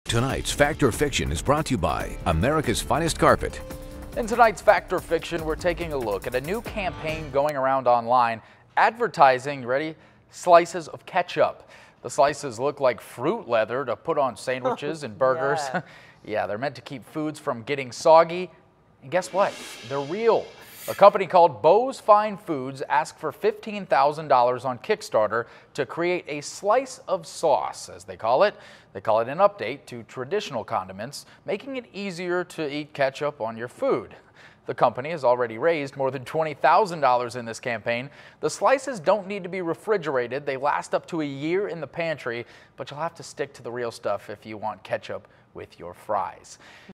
Tonight's Fact or Fiction is brought to you by America's Finest Carpet. In tonight's Fact or Fiction, we're taking a look at a new campaign going around online advertising, ready, slices of ketchup. The slices look like fruit leather to put on sandwiches and burgers. Yeah. Yeah, they're meant to keep foods from getting soggy. And guess what? They're real. A company called Bo's Fine Foods asked for $15,000 on Kickstarter to create a slice of sauce, as they call it. They call it an update to traditional condiments, making it easier to eat ketchup on your food. The company has already raised more than $20,000 in this campaign. The slices don't need to be refrigerated. They last up to a year in the pantry, but you'll have to stick to the real stuff if you want ketchup with your fries.